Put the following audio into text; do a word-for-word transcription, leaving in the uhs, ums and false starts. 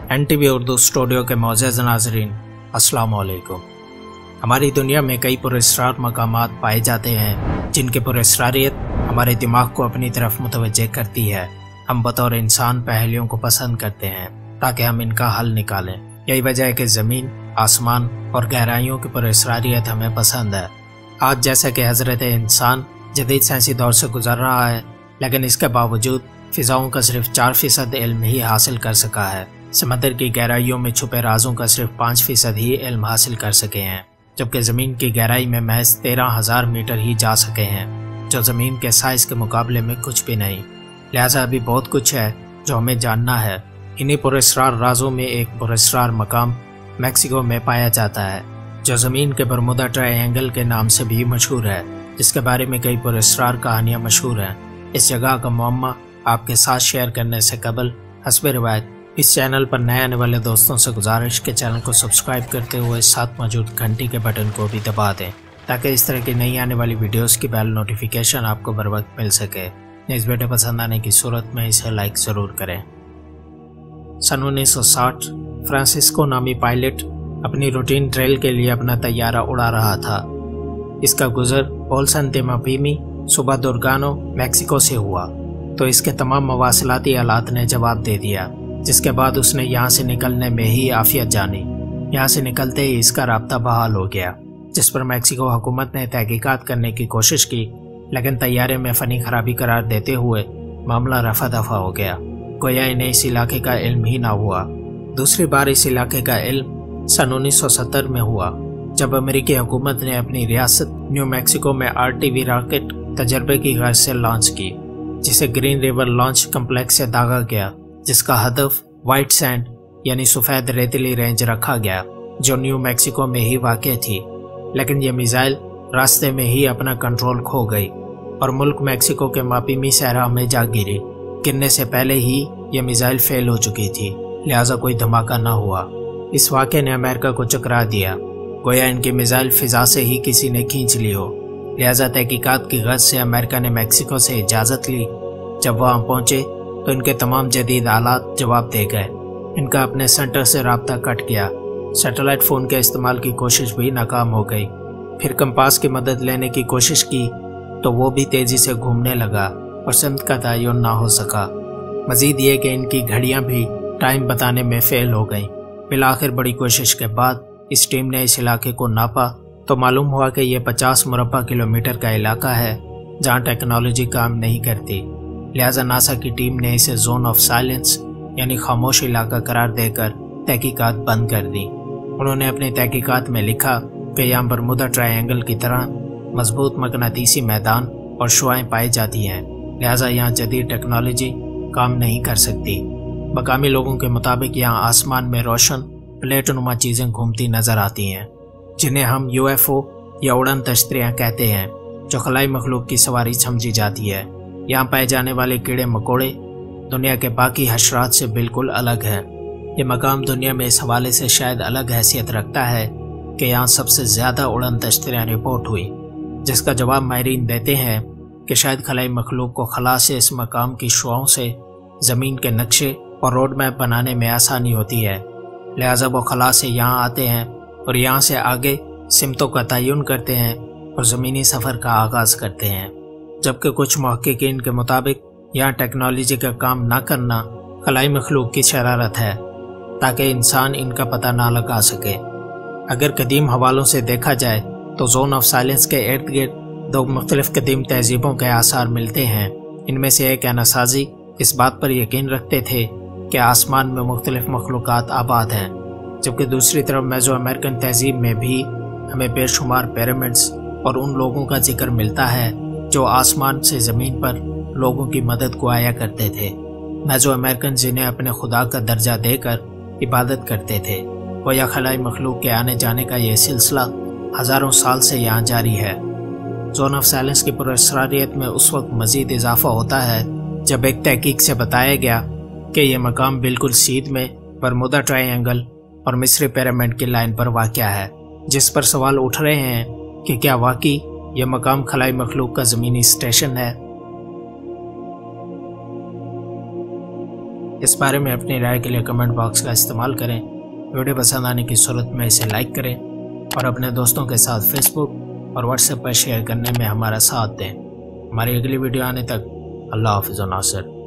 N T V Urdu studio के मोअज़्ज़ज़ नाज़रीन, अस्सलाम वालेकुम। हमारी दुनिया में कई पुरस्कार मकामात पाए जाते हैं जिनकी पुरस्कारियत हमारे दिमाग को अपनी तरफ मुतवज्जे करती है। हम बतौर इंसान पहेलियों को पसंद करते हैं ताकि हम इनका हल निकालें। यही वजह है कि ज़मीन, आसमान और गहराइयों की पुरस्कारियत हमें पसंद है। आज जैसा कि हज़रत इंसान जदीद साइंसी दौर से गुजर रहा है, लेकिन इसके बावजूद फ़िज़ाओं का सिर्फ चार फीसद इल्म ही हासिल कर सका है। समंदर की गहराइयों में छुपे राजों का सिर्फ पाँच फीसद ही इल्म हासिल कर सके हैं, जबकि ज़मीन की गहराई में महज तेरह हज़ार मीटर ही जा सके हैं, जो ज़मीन के साइज़ के मुकाबले में कुछ भी नहीं। लिहाजा अभी बहुत कुछ है जो हमें जानना है। इन्हीं पुरस्कार राजों में एक पुरस्कार मकाम मैक्सिको में पाया जाता है, जो ज़मीन के बरमुदा ट्रायंगल के नाम से भी मशहूर है, जिसके बारे में कई पुरस्कार कहानियाँ मशहूर हैं। इस जगह का मुअम्मा आपके साथ शेयर करने से कबल हस्बे रिवायत इस चैनल पर नए आने वाले दोस्तों से गुजारिश के चैनल को सब्सक्राइब करते हुए साथ मौजूद घंटी के बटन को भी दबा दें, ताकि इस तरह की नई आने वाली वीडियोस की बेल नोटिफिकेशन आपको बर वक्त मिल सके। इस वीडियो पसंद आने की सूरत में इसे लाइक ज़रूर करें। सन उन्नीस सौ साठ फ्रांसिस्को नामी पायलट अपनी रूटीन ट्रेल के लिए अपना तैयारा उड़ा रहा था। इसका गुजर पोल्सन दे मापीमी सुबह दुर्गानो मैक्सिको से हुआ, तो इसके तमाम मवासिलाती आलात ने जवाब दे दिया, जिसके बाद उसने यहाँ से निकलने में ही आफियत जानी। यहाँ से निकलते ही इसका राब्ता बहाल हो गया, जिस पर मैक्सिको हुकूमत ने तहकीकात करने की कोशिश की, लेकिन तैयारे में फ़नी खराबी करार देते हुए मामला रफा दफा हो गया। गोया इन्हें इस इलाके का इल्म ही ना हुआ। दूसरी बार इस इलाके का इल्म सन उन्नीस सौ सत्तर में हुआ, जब अमेरिकी हुकूमत ने अपनी रियासत न्यू मैक्सिको में आर टी वी रॉकेट तजर्बे की गर्ज से लॉन्च की, जिसे ग्रीन रिवर लॉन्च कम्प्लेक्स से दागा गया, जिसका हदफ वाइट सैंड यानी सफ़ेद रेतीली रेंज रखा गया, जो न्यू मैक्सिको में ही वाक़ थी। लेकिन ये मिसाइल रास्ते में ही अपना कंट्रोल खो गई और मुल्क मैक्सिको के मापीमी सहरा में जा गिरी। गिरने से पहले ही ये मिसाइल फेल हो चुकी थी, लिहाजा कोई धमाका न हुआ। इस वाक़े ने अमेरिका को चकरा दिया, गोया इनकी मिसाइल फ़िज़ा से ही किसी ने खींच ली हो। लिहाजा तहकीकात की गर्ज से अमेरिका ने मैक्सिको से इजाज़त ली। जब वहाँ पहुँचे तो इनके तमाम जदीद आलात जवाब दे गए। इनका अपने सेंटर से राब्ता कट गया। सैटेलाइट फ़ोन के इस्तेमाल की कोशिश भी नाकाम हो गई। फिर कंपास की मदद लेने की कोशिश की तो वो भी तेज़ी से घूमने लगा और सिमत का तयन ना हो सका। मज़ीद ये कि इनकी घड़ियाँ भी टाइम बताने में फ़ेल हो गईं। बिलाखिर बड़ी कोशिश के बाद इस टीम ने इस इलाके को नापा तो मालूम हुआ कि यह पचास मुरब्बा किलोमीटर का इलाका है जहाँ टेक्नोलॉजी काम नहीं करती। लिहाजा नासा की टीम ने इसे जोन ऑफ साइलेंस यानी खामोश इलाका करार देकर तहकीकात बंद कर दी। उन्होंने अपनी तहकीकात में लिखा कि यहाँ बरमुदा ट्रायंगल की तरह मजबूत मकनातीसी मैदान और शुआएं पाई जाती हैं, लिहाजा यहाँ जदीद टेक्नोलॉजी काम नहीं कर सकती। मकामी लोगों के मुताबिक यहाँ आसमान में रोशन प्लेटनुमा चीज़ें घूमती नज़र आती हैं, जिन्हें हम यू एफ ओ या उड़न तश्तरियाँ कहते हैं, जो खलाई मखलूक की सवारी समझी जाती है। यहाँ पाए जाने वाले कीड़े मकोड़े दुनिया के बाकी हशरात से बिल्कुल अलग हैं। ये मकाम दुनिया में इस हवाले से शायद अलग हैसियत रखता है कि यहाँ सबसे ज़्यादा उड़न तश्तरियाँ रिपोर्ट हुई, जिसका जवाब माहिरीन देते हैं कि शायद खलाई मखलूक को खला से इस मकाम की शुआओं से ज़मीन के नक्शे और रोड मैप बनाने में आसानी होती है। लिहाजा वो खला से यहाँ आते हैं और यहाँ से आगे सिमतों का तयन करते हैं और ज़मीनी सफ़र का आगाज़ करते हैं। जबकि कुछ मुहक्किकीन के मुताबिक यहाँ टेक्नोलॉजी का काम ना करना खलाई मखलूक की शरारत है, ताकि इंसान इनका पता ना लगा सके। अगर कदीम हवालों से देखा जाए तो जोन ऑफ साइलेंस के इर्द गिर्द दो मुख्तलिफ कदीम तहजीबों के आसार मिलते हैं। इनमें से एक एनासाजी इस बात पर यकीन रखते थे कि आसमान में मुख्तलिफ मखलूक़ात आबाद हैं, जबकि दूसरी तरफ मेज़ो अमेरिकन तहजीब में भी हमें बेशुमार पिरामिड्स और उन लोगों का जिक्र मिलता है जो आसमान से ज़मीन पर लोगों की मदद को आया करते थे। मेज़ो अमेरिकन जिन्हें अपने खुदा का दर्जा देकर इबादत करते थे, वो या खलाई मखलूक के आने जाने का यह सिलसिला हज़ारों साल से यहाँ जारी है। जोन ऑफ साइलेंस की पुरस्कारियत में उस वक्त मज़ीद इजाफा होता है जब एक तहकीक से बताया गया कि यह मकाम बिल्कुल सीध में बरमुदा ट्रायंगल और मिस्री पिरामिड की लाइन पर वाक़ है, जिस पर सवाल उठ रहे हैं कि क्या वाकई यह मकाम खलाई मखलूक का ज़मीनी स्टेशन है। اس بارے میں اپنی رائے کے لیے کمنٹ باکس کا استعمال کریں۔ ویڈیو پسند آنے کی صورت میں اسے لائک کریں اور اپنے دوستوں کے ساتھ فیس بک اور واٹس ایپ پر شیئر کرنے میں ہمارا ساتھ دیں۔ ہماری اگلی ویڈیو آنے تک اللہ حافظ و ناصر۔